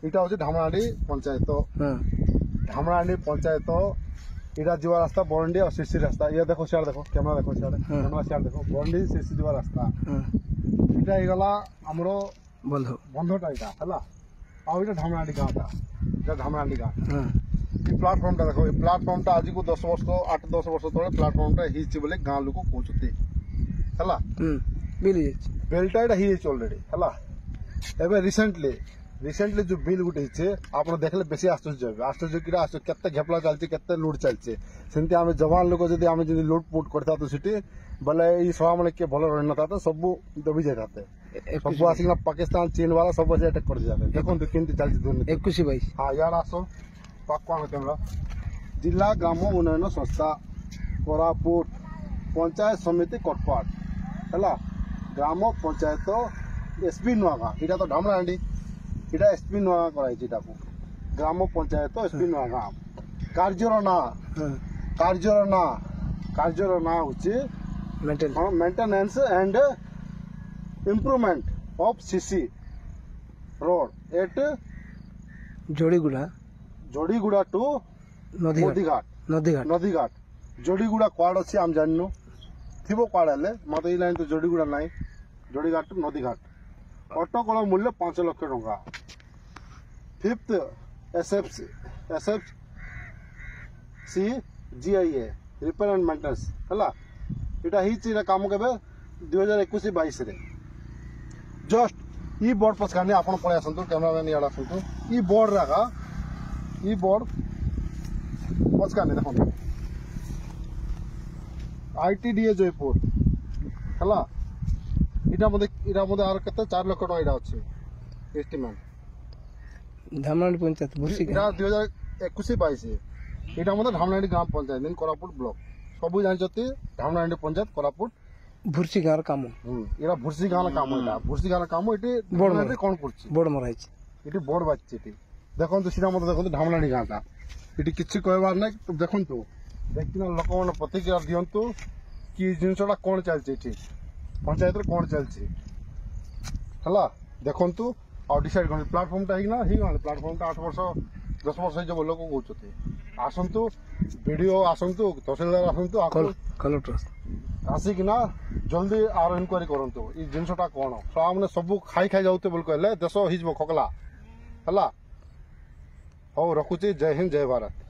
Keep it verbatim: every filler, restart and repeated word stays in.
इटा हूँ ढामराडी पंचायत ढामराडी पंचायत इटा जीवा रास्ता बरंडी और शिरसी रास्ता ये देखो सियाड़ देखो कैमरा देखो सियाड़ कैमरा सियाड़ देखो बरंडी शिरसी जीवा रास्ता इटा गला आमर बंध बंधटा इटा है आउ इटा ढामराडी गाँव टा इटा ढामराडी गाँव प्लाटफर्म टा देखो प्लाटफर्म टा आज को दस वर्ष आठ दस वर्ष तले प्लाटफर्म टा हिची बोले गाँ लोक कहते है बेलटा इटा ही ऑलरेडी है एवं रिसेंटली रिसेंटली जो बिल गुटे हे आप देखले बेसी आश्चर्य हे आश्चर्य कि आश्चर्य केते घेपला चलছে केते लूट चलছে सेमती आमे जवान लोक जदी आमे जदी लूट पुट करता तो सिटी बले ई सभा माने के भलो रहना था तो सब दबी जाते सब आसिना पाकिस्तान चीन वाला सब बजे अटैक कर जाते देखो तो केमती चलছে दुर्नीति इक्कीस बाईस हां यार आसो पाकवा कैमरा जिला ग्राम उन्नयन संस्था कोरापुट पंचायत समिति कटपाट है ग्राम पंचायत एसपी नुआगा इटा तो ढामराडी इटा एसपी नुआगा कराई ग्राम पंचायत एसपी नुआगा कार्यर ना कार्यर ना कार्यर ना होची maintenance and improvement of CC road at Jodiguda Jodiguda to Nadighat Nadighat Nadighat Jodiguda क्वाड अच्छी आम जाननु थी क्वाड हेले मत ये लाइन तो जोड़ीगुड़ा ना जोड़ीघाट टू नदीघाट अटकल मूल्य पांच लक्ष टंका fifth S F S F C G I A repair and maintenance है इटा ही काम के दुई हजार एक बैश जस्ट ई बोर्ड पचकानी आप पड़े आसतु कैमरामैन इे आसतु ई बोर्ड रखा ई बोर्ड पचकानी देखो आईटीडीए जयपुर है इटा मधे इटा मधे आर केते चार लाख टका इटा अछि एस्टिमेट ढामराडी पंचायत भुर्सी इटा दुई हजार इक्कीस बाईस इटा मधे ढामराडी ग्राम पंचायत दिन कोरापुट ब्लॉक सब जानछती ढामराडी पंचायत कोरापुट भुर्सी गाँव काम इटा भुर्सी गाँव काम इटा भुर्सी गाँव काम इटी बोर्ड कोन करछि बोर्ड मराई इटी बोर्ड बाछि इटी देखंतु सीधा मते देखंतु ढामराडी गाँवटा इटी किछि कहबार नै देखंतु देखिना लोक मन प्रतिक्रिया दियंतु कि जिनसटा कोन चलछि इटी पंचायत कौन चलती है देखु और डिसाइड कर प्लाटफर्म टा ना ही प्लाटफर्म टा आठ वर्ष दस वर्ष जो लोक कहते आसतु वीडियो आसतु तहसीलदार आसतु कलेक्टर आसिकिना जल्दी आर इनक्वारी करतु ये जिनसटा कौन मैंने सब खाई खाई जाते बोल कहले देश हो खोकला है हौ रखुची जय हिंद जय भारत।